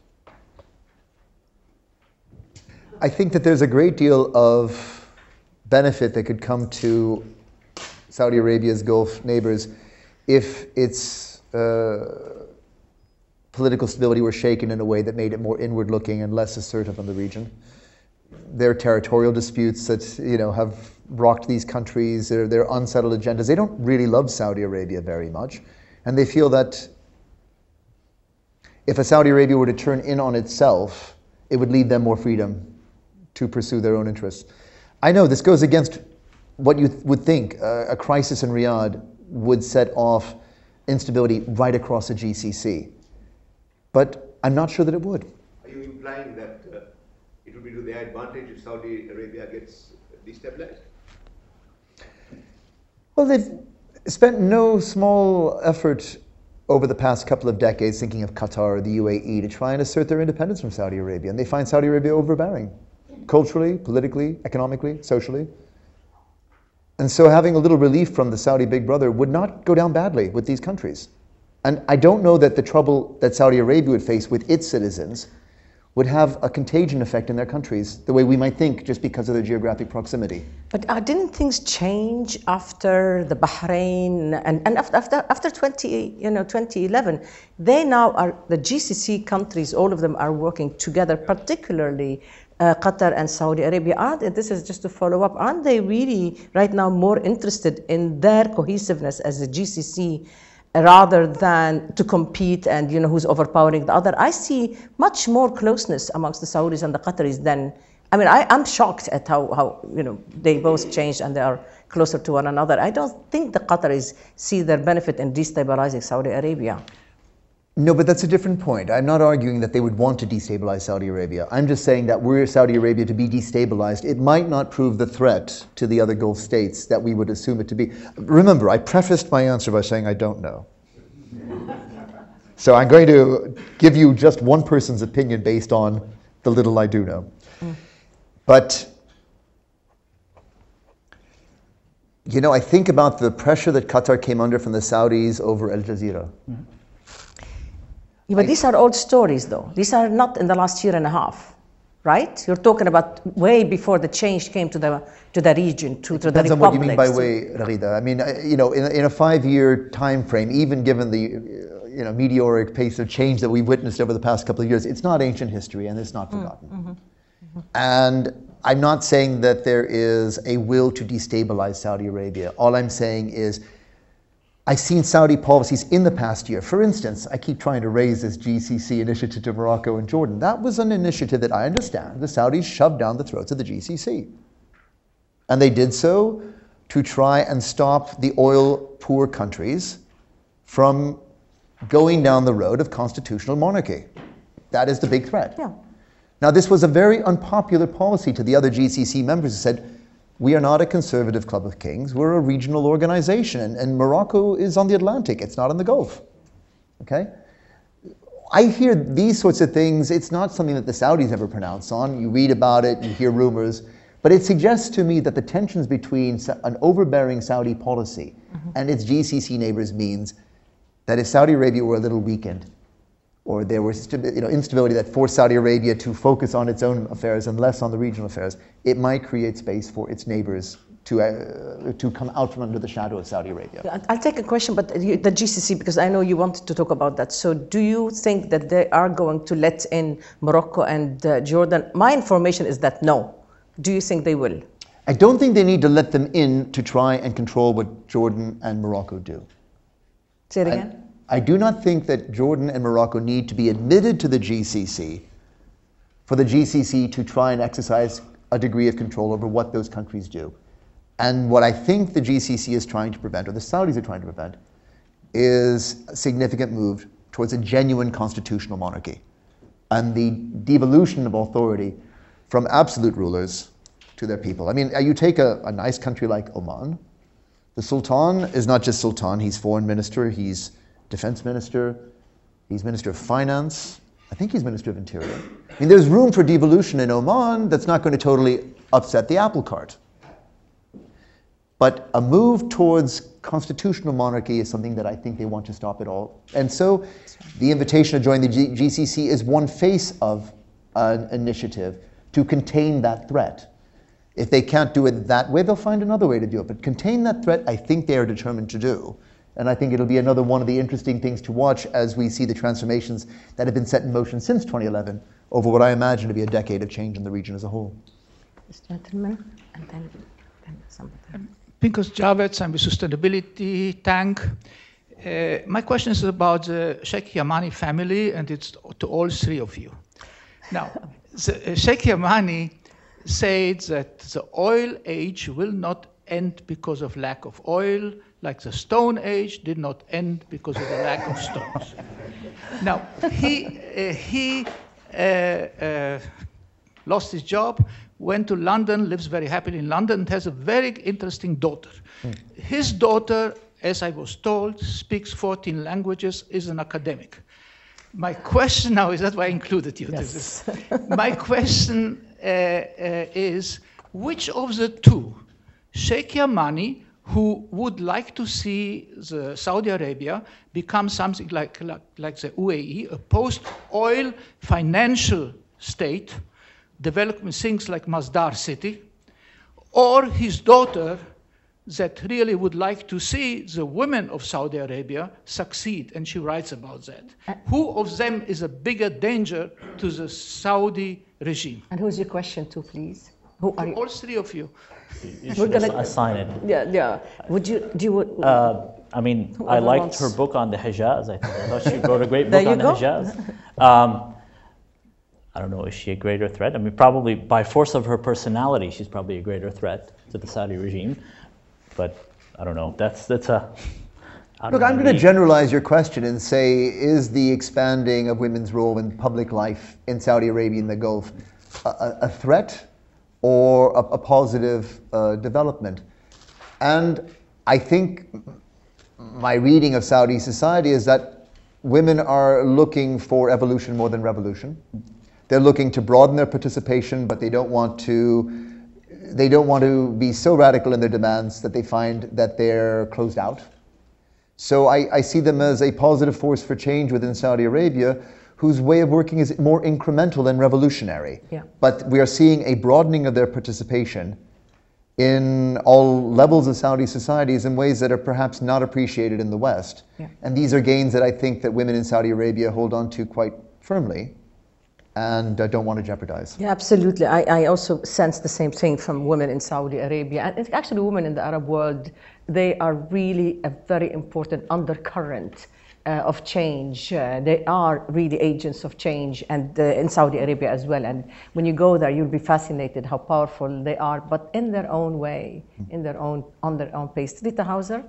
I think that there's a great deal of benefit that could come to Saudi Arabia's Gulf neighbors if its political stability were shaken in a way that made it more inward-looking and less assertive on the region. There are territorial disputes that have rocked these countries. They're unsettled agendas. They don't really love Saudi Arabia very much, and they feel that if a Saudi Arabia were to turn in on itself, it would leave them more freedom to pursue their own interests. I know this goes against what you would think. A crisis in Riyadh would set off instability right across the GCC. But I'm not sure that it would. Are you implying that it would be to their advantage if Saudi Arabia gets destabilized? Well, they've spent no small effort over the past couple of decades thinking of Qatar or the UAE to try and assert their independence from Saudi Arabia. And they find Saudi Arabia overbearing, culturally, politically, economically, socially. And so having a little relief from the Saudi big brother would not go down badly with these countries. And I don't know that the trouble that Saudi Arabia would face with its citizens would have a contagion effect in their countries, the way we might think, just because of their geographic proximity. But didn't things change after the Bahrain and after 2011? They now are, the GCC countries, all of them are working together, particularly Qatar and Saudi Arabia. This is just to follow up, aren't they really right now more interested in their cohesiveness as a GCC rather than to compete and who's overpowering the other? I see much more closeness amongst the Saudis and the Qataris than, I'm shocked at how they both changed and they are closer to one another. I don't think the Qataris see their benefit in destabilizing Saudi Arabia. No, but that's a different point. I'm not arguing that they would want to destabilize Saudi Arabia. I'm just saying that were Saudi Arabia to be destabilized, it might not prove the threat to the other Gulf states that we would assume it to be. Remember, I prefaced my answer by saying I don't know. So I'm going to give you just one person's opinion based on the little I do know. But, I think about the pressure that Qatar came under from the Saudis over Al Jazeera. Yeah, but these are old stories, though. These are not in the last year and a half, right? You're talking about way before the change came to the region, to the republics. Depends on what you mean by way, Raghida. In a 5-year time frame, even given the meteoric pace of change that we've witnessed over the past couple of years, it's not ancient history and it's not forgotten. And I'm not saying that there is a will to destabilize Saudi Arabia. All I'm saying is I've seen Saudi policies in the past year. For instance, I keep trying to raise this GCC initiative to Morocco and Jordan. That was an initiative that I understand the Saudis shoved down the throats of the GCC. And they did so to try and stop the oil-poor countries from going down the road of constitutional monarchy. That is the big threat. Yeah. Now, this was a very unpopular policy to the other GCC members who said, we are not a conservative club of kings, we're a regional organization, and Morocco is on the Atlantic, it's not in the Gulf. Okay? I hear these sorts of things, it's not something that the Saudis ever pronounce on. You read about it, you hear rumors, but it suggests to me that the tensions between an overbearing Saudi policy and its GCC neighbors means that if Saudi Arabia were a little weakened, or there was instability that forced Saudi Arabia to focus on its own affairs and less on the regional affairs, it might create space for its neighbors to come out from under the shadow of Saudi Arabia. I'll take a question, but the GCC, because I know you wanted to talk about that. So do you think that they are going to let in Morocco and Jordan? My information is that no. Do you think they will? I don't think they need to let them in to try and control what Jordan and Morocco do. Say it again? I do not think that Jordan and Morocco need to be admitted to the GCC for the GCC to try and exercise a degree of control over what those countries do. And what I think the GCC is trying to prevent, or the Saudis are trying to prevent, is a significant move towards a genuine constitutional monarchy and the devolution of authority from absolute rulers to their people. I mean, you take a nice country like Oman. The Sultan is not just Sultan, he's foreign minister, he's defense minister, he's minister of finance, I think he's minister of interior. I mean, there's room for devolution in Oman that's not going to totally upset the apple cart. But a move towards constitutional monarchy is something that I think they want to stop at all. And so the invitation to join the GCC is one face of an initiative to contain that threat. If they can't do it that way, they'll find another way to do it. But contain that threat, I think they are determined to do. And I think it'll be another one of the interesting things to watch as we see the transformations that have been set in motion since 2011 over what I imagine to be a decade of change in the region as a whole. This gentleman, and then somebody. Pinkas Javed, I'm with Sustainability Tank. My question is about the Sheikh Yamani family, and it's to all three of you. Now, Sheikh Yamani said that the oil age will not end because of lack of oil, like the Stone Age did not end because of the lack of stones. Now, he lost his job, went to London, lives very happily in London, and has a very interesting daughter. His daughter, as I was told, speaks 14 languages, is an academic. My question now is, that's why I included you. Yes. My question is, which of the two, Sheikh Yamani, who would like to see the Saudi Arabia become something like the UAE, a post-oil financial state, developing things like Masdar city, or his daughter that really would like to see the women of Saudi Arabia succeed, and she writes about that. Who of them is a bigger danger to the Saudi regime? And who's your question to, please? Who are you? All three of you. You should just assign it. Yeah. Would you? I mean, I liked her book on the Hijaz. I thought she wrote a great There book you on go. the Hijaz. I don't know, is she a greater threat? I mean, probably by force of her personality, she's probably a greater threat to the Saudi regime. But I don't know. That's a. Look, I'm going to generalize your question and say, is the expanding of women's role in public life in Saudi Arabia and the Gulf a threat or a positive development? And I think my reading of Saudi society is that women are looking for evolution more than revolution. They're looking to broaden their participation, but they don't want to be so radical in their demands that they find that they're closed out. So I see them as a positive force for change within Saudi Arabia, whose way of working is more incremental than revolutionary. Yeah. But we are seeing a broadening of their participation in all levels of Saudi societies in ways that are perhaps not appreciated in the West. Yeah. And these are gains that I think that women in Saudi Arabia hold on to quite firmly and don't want to jeopardize. Yeah, absolutely. I also sense the same thing from women in Saudi Arabia. And it's actually women in the Arab world, they are really a very important undercurrent of change. They are really agents of change, and in Saudi Arabia as well. And when you go there, you'll be fascinated how powerful they are, but in their own way, on their own pace. Rita Hauser.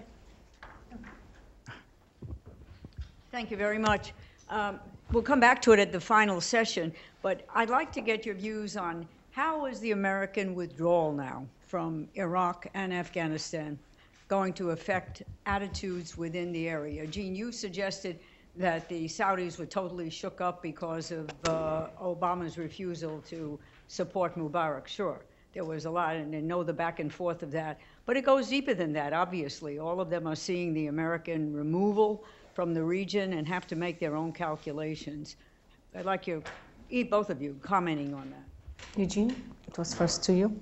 Thank you very much. We'll come back to it at the final session, but I'd like to get your views on how is the American withdrawal now from Iraq and Afghanistan going to affect attitudes within the area? Eugene, you suggested that the Saudis were totally shook up because of Obama's refusal to support Mubarak. Sure, there was a lot, and they know the back and forth of that. But it goes deeper than that, obviously. All of them are seeing the American removal from the region and have to make their own calculations. I'd like you, both of you, commenting on that. Eugene, it was first to you.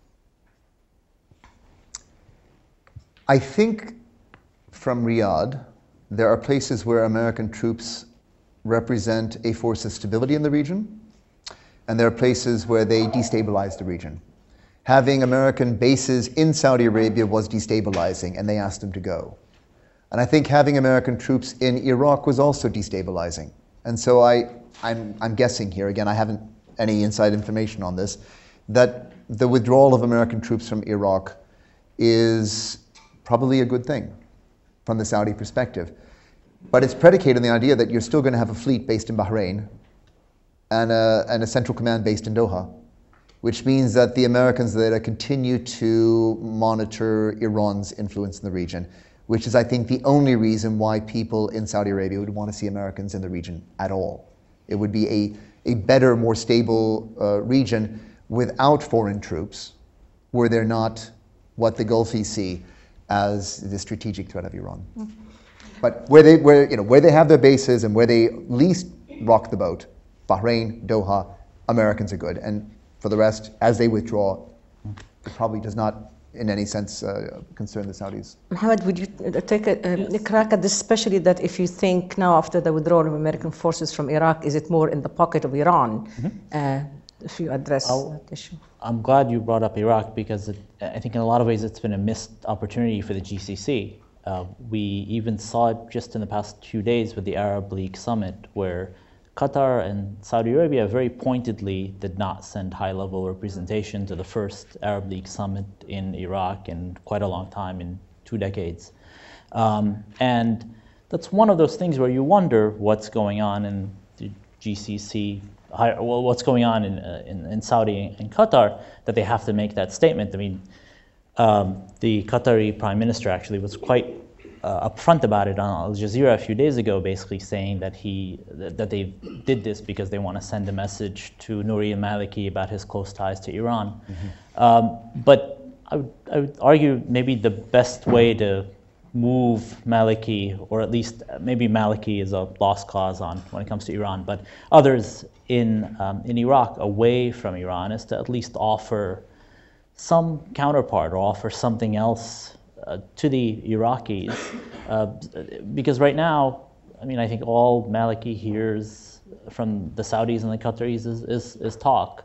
I think from Riyadh, there are places where American troops represent a force of stability in the region, and there are places where they destabilize the region. Having American bases in Saudi Arabia was destabilizing, and they asked them to go. And I think having American troops in Iraq was also destabilizing. And so I'm guessing here, again, I haven't any inside information on this, that the withdrawal of American troops from Iraq is probably a good thing from the Saudi perspective. But it's predicated on the idea that you're still going to have a fleet based in Bahrain and a central command based in Doha, which means that the Americans there continue to monitor Iran's influence in the region, which is, I think, the only reason why people in Saudi Arabia would want to see Americans in the region at all. It would be a better, more stable region without foreign troops, were there not what the Gulfies see as the strategic threat of Iran. Mm-hmm. But where they have their bases and where they least rock the boat, Bahrain, Doha, Americans are good. And for the rest, as they withdraw, it probably does not in any sense concern the Saudis. Mohamad, would you take a crack at this, especially that if you think now after the withdrawal of American forces from Iraq, is it more in the pocket of Iran? Mm-hmm. If you address that issue. I'm glad you brought up Iraq because I think in a lot of ways it's been a missed opportunity for the GCC. We even saw it just in the past 2 days with the Arab League summit, where Qatar and Saudi Arabia very pointedly did not send high-level representation to the first Arab League summit in Iraq in quite a long time, in 2 decades. And that's one of those things where you wonder what's going on in the GCC, what's going on in Saudi and Qatar, that they have to make that statement. I mean, the Qatari Prime Minister actually was quite upfront about it on Al Jazeera a few days ago, basically saying that they did this because they want to send a message to Nouri al-Maliki about his close ties to Iran. Mm-hmm. But I would argue maybe the best way to move Maliki, or at least maybe Maliki is a lost cause when it comes to Iran, but others in Iraq away from Iran is to at least offer some counterpart or offer something else to the Iraqis, because right now, I mean, I think all Maliki hears from the Saudis and the Qataris is talk,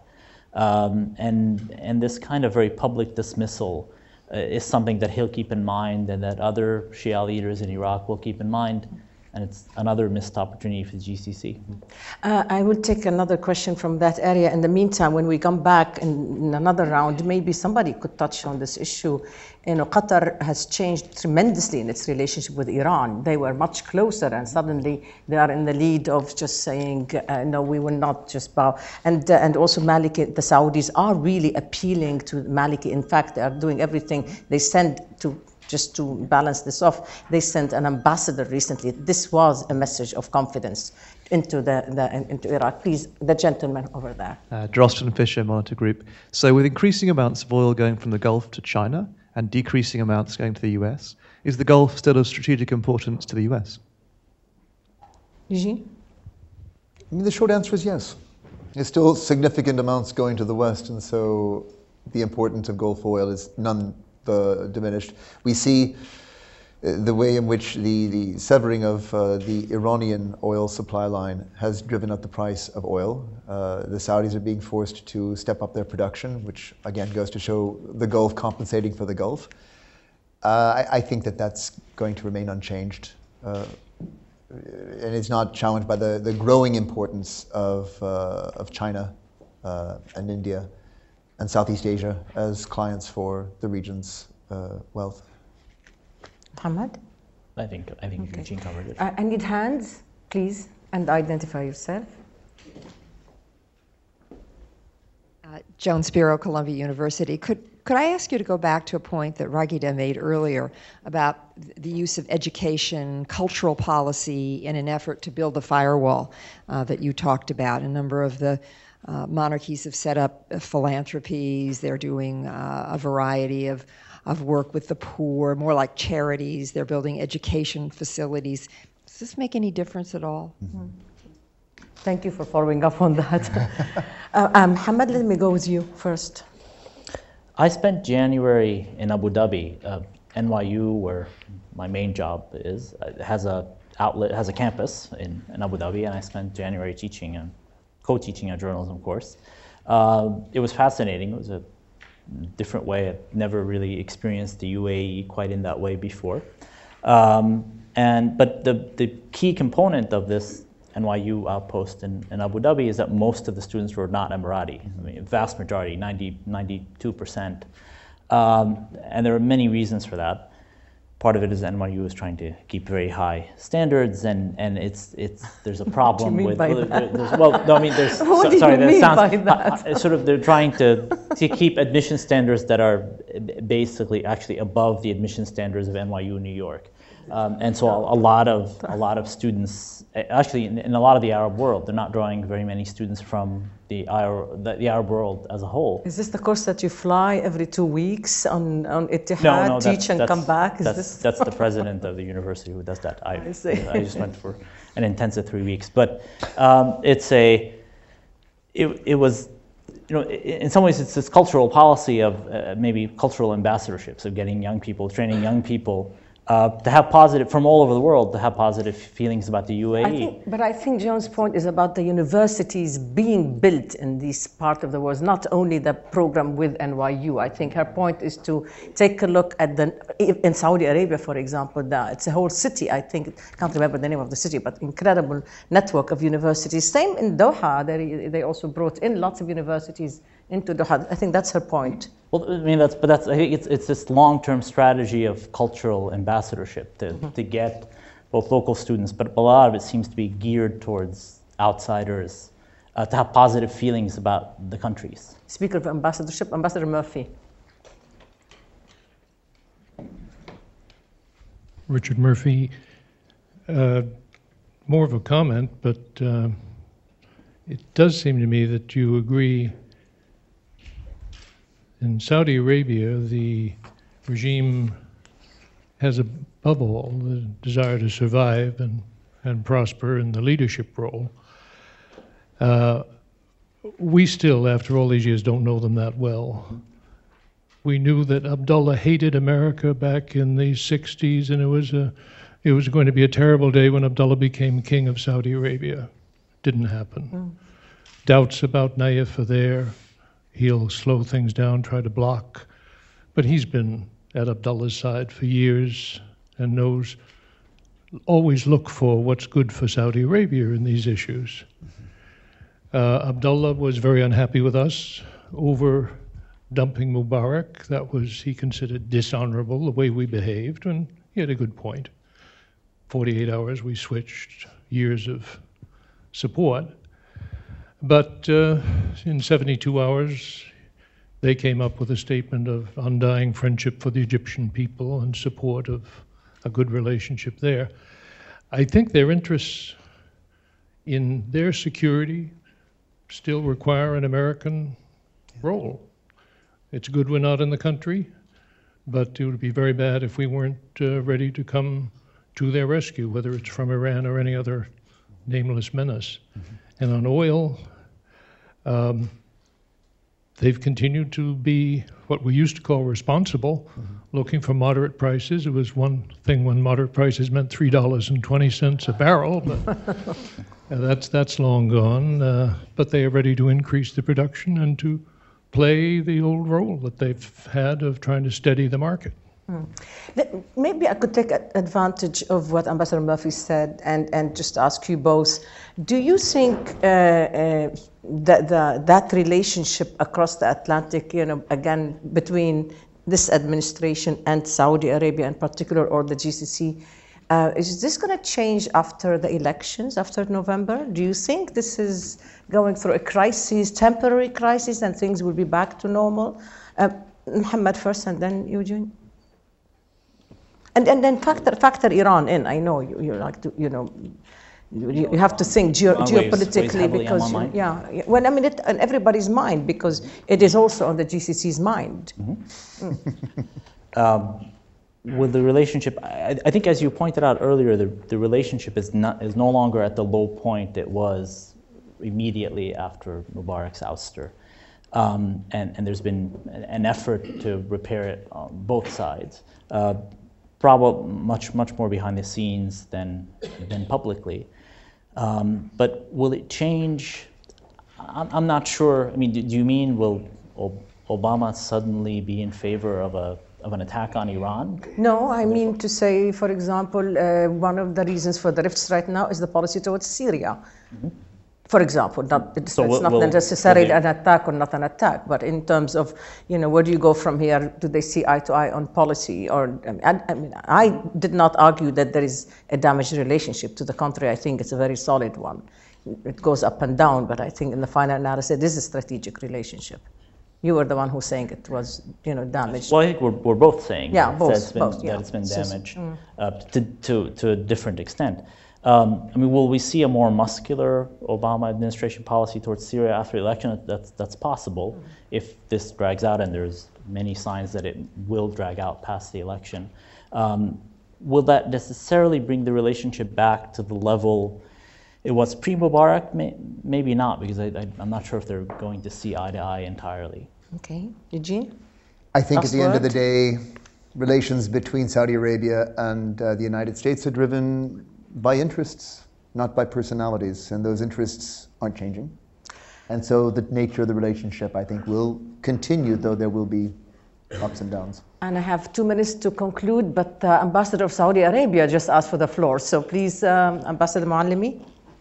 and this kind of very public dismissal is something that he'll keep in mind, and that other Shia leaders in Iraq will keep in mind. And it's another missed opportunity for the GCC. I will take another question from that area. In the meantime, when we come back in another round, maybe somebody could touch on this issue. Qatar has changed tremendously in its relationship with Iran. They were much closer, and suddenly they are in the lead of just saying, no, we will not just bow. And also Maliki, the Saudis are really appealing to Maliki. In fact, they are doing everything. They send just to balance this off, they sent an ambassador recently. This was a message of confidence into Iraq. Please, the gentleman over there. Drosten Fisher, Monitor Group. So with increasing amounts of oil going from the Gulf to China and decreasing amounts going to the US, is the Gulf still of strategic importance to the US? Eugene? I mean, the short answer is yes. There's still significant amounts going to the West, and so the importance of Gulf oil is none diminished. We see the way in which the severing of the Iranian oil supply line has driven up the price of oil. The Saudis are being forced to step up their production, which again goes to show the Gulf compensating for the Gulf. I think that that's going to remain unchanged and is not challenged by the growing importance of China and India and Southeast Asia as clients for the region's wealth. Mohamad? I think Eugene covered it. I need hands, please, and identify yourself. Joan Spiro, Columbia University. Could I ask you to go back to a point that Raghida made earlier about the use of education, cultural policy in an effort to build the firewall that you talked about? A number of the monarchies have set up philanthropies. They're doing a variety of work with the poor, more like charities. They're building education facilities. Does this make any difference at all? Mm-hmm. Thank you for following up on that. Mohamad, let me go with you first. I spent January in Abu Dhabi. NYU, where my main job is, has a campus in Abu Dhabi, and I spent January teaching and co-teaching a journalism course. It was fascinating. It was a different way. I've never really experienced the UAE quite in that way before. But the key component of this NYU outpost in Abu Dhabi is that most of the students were not Emirati. I mean, vast majority, 92%. And there are many reasons for that. Part of it is NYU is trying to keep very high standards, and there's a problem with. They're trying to keep admission standards that are basically actually above the admission standards of NYU New York. And so a lot of students, actually in a lot of the Arab world, they're not drawing very many students from the Arab world as a whole. Is this the course that you fly every 2 weeks on Ittihad, teach and come back? That's the president of the university who does that. I just went for an intensive 3 weeks, but it was. In some ways, it's this cultural policy of maybe cultural ambassadorships, of getting young people, training young people to have positive, from all over the world, to have positive feelings about the UAE. I think Joan's point is about the universities being built in this part of the world, not only the program with NYU. I think her point is to take a look at in Saudi Arabia, for example, it's a whole city, I think, I can't remember the name of the city, but incredible network of universities. Same in Doha, they also brought in lots of universities into Doha. I think that's her point. Well, I mean, I think it's this long-term strategy of cultural ambassadorship to get both local students, but a lot of it seems to be geared towards outsiders, to have positive feelings about the countries. Speaker of ambassadorship, Ambassador Murphy. Richard Murphy, more of a comment, but it does seem to me that you agree. In Saudi Arabia, the regime has above all the desire to survive and prosper in the leadership role. We still, after all these years, don't know them that well. We knew that Abdullah hated America back in the 60s, and it was going to be a terrible day when Abdullah became king of Saudi Arabia. Didn't happen. Doubts about Naif are there. He'll slow things down, try to block. But he's been at Abdullah's side for years and knows, always look for what's good for Saudi Arabia in these issues. Abdullah was very unhappy with us over dumping Mubarak. That was, he considered dishonorable, the way we behaved, and he had a good point. 48 hours we switched, years of support. But in 72 hours, they came up with a statement of undying friendship for the Egyptian people and support of a good relationship there. I think their interests in their security still require an American role. It's good we're not in the country, but it would be very bad if we weren't ready to come to their rescue, whether it's from Iran or any other nameless menace. And on oil, they've continued to be what we used to call responsible, looking for moderate prices. It was one thing when moderate prices meant $3.20 a barrel, but that's long gone. But they are ready to increase the production and to play the old role that they've had of trying to steady the market. Maybe I could take advantage of what Ambassador Murphy said and just ask you both. Do you think that relationship across the Atlantic, again, between this administration and Saudi Arabia in particular, or the GCC, is this going to change after the elections, after November? Do you think this is going through a crisis, temporary crisis, and things will be back to normal? Mohamad first, and then Eugene. And then factor Iran in. I know you like to, you have to think geopolitically because, well, I mean, it's on everybody's mind because it is also on the GCC's mind. With the relationship, I think as you pointed out earlier, the relationship is no longer at the low point it was immediately after Mubarak's ouster. And there's been an effort to repair it on both sides. Probably much more behind the scenes than publicly. But will it change? I'm not sure. I mean, do you mean will Obama suddenly be in favor of an attack on Iran? No, I mean to say, for example, one of the reasons for the rifts right now is the policy towards Syria. For example, it's not necessarily an attack or not an attack, but in terms of, where do you go from here? Do they see eye to eye on policy? Or I did not argue that there is a damaged relationship. To the contrary, I think it's a very solid one. It goes up and down, but I think in the final analysis, it is a strategic relationship. You were the one who's saying it was, damaged. Well, I think we're both saying that it's been damaged to a different extent. Will we see a more muscular Obama administration policy towards Syria after the election? That's possible if this drags out, and there's many signs that it will drag out past the election. Will that necessarily bring the relationship back to the level it was pre-Mubarak? Maybe not, because I'm not sure if they're going to see eye to eye entirely. Okay, Eugene? I think at the end of the day, relations between Saudi Arabia and the United States are driven by interests, not by personalities, and those interests aren't changing. And so the nature of the relationship, I think, will continue, though there will be ups and downs. And I have 2 minutes to conclude, but Ambassador of Saudi Arabia just asked for the floor. So please, Ambassador Moallemi.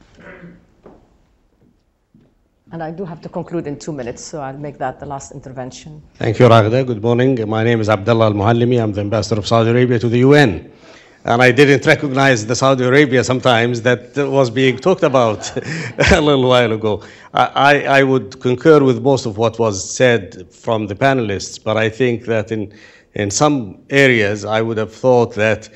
And I do have to conclude in 2 minutes, so I'll make that the last intervention. Thank you, Raghida. Good morning. My name is Abdullah Al-Muallimi. I'm the Ambassador of Saudi Arabia to the UN. And I didn't recognize the Saudi Arabia sometimes that was being talked about a little while ago. I would concur with most of what was said from the panelists, but I think that in some areas I would have thought that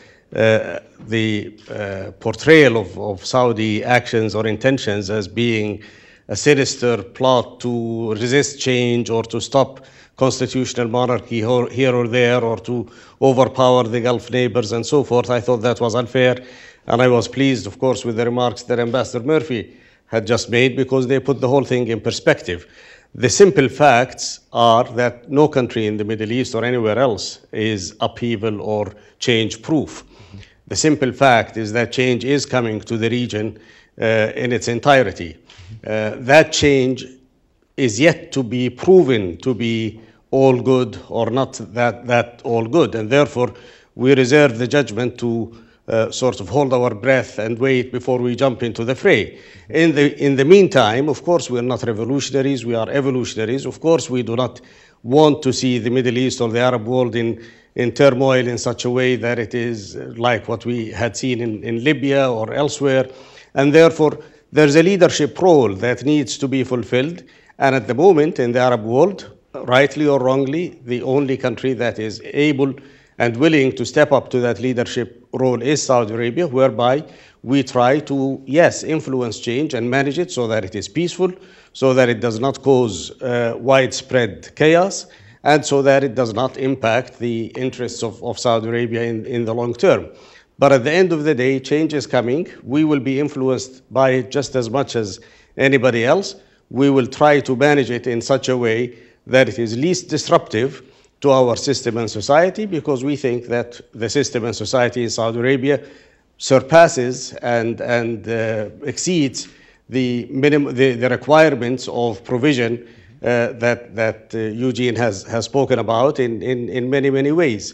the portrayal of Saudi actions or intentions as being a sinister plot to resist change or to stop constitutional monarchy here or there, or to overpower the Gulf neighbors and so forth. I thought that was unfair, and I was pleased, of course, with the remarks that Ambassador Murphy had just made, because they put the whole thing in perspective. The simple facts are that no country in the Middle East or anywhere else is upheaval or change proof. The simple fact is that change is coming to the region in its entirety. That change is yet to be proven to be all good or not that all good, and therefore we reserve the judgment to sort of hold our breath and wait before we jump into the fray. In the meantime, of course, we are not revolutionaries, we are evolutionaries. Of course, we do not want to see the Middle East or the Arab world in turmoil in such a way that it is like what we had seen in Libya or elsewhere, and therefore there's a leadership role that needs to be fulfilled. And at the moment in the Arab world, rightly or wrongly, the only country that is able and willing to step up to that leadership role is Saudi Arabia, whereby we try to, yes, influence change and manage it so that it is peaceful, so that it does not cause widespread chaos, and so that it does not impact the interests of Saudi Arabia in the long term. But at the end of the day, change is coming. We will be influenced by it just as much as anybody else. We will try to manage it in such a way that it is least disruptive to our system and society, because we think that the system and society in Saudi Arabia surpasses and exceeds the requirements of provision that Eugene has spoken about in many ways.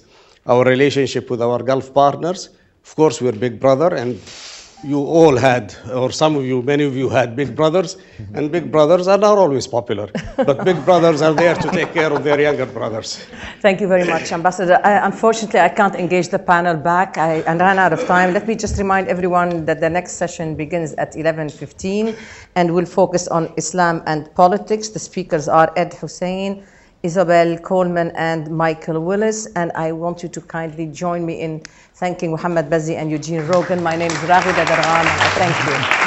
our relationship with our Gulf partners. Of course, we're big brother, and you all had, or some of you, many of you had big brothers, and big brothers are not always popular, but big brothers are there to take care of their younger brothers. Thank you very much, Ambassador. Unfortunately, I can't engage the panel back. I ran out of time. Let me just remind everyone that the next session begins at 11:15 and will focus on Islam and politics. The speakers are Ed Hussein, Isabel Coleman, and Michael Willis. And I want you to kindly join me in thanking Mohamad Bazzi and Eugene Rogan. My name is Raghida Dergham, and I thank you.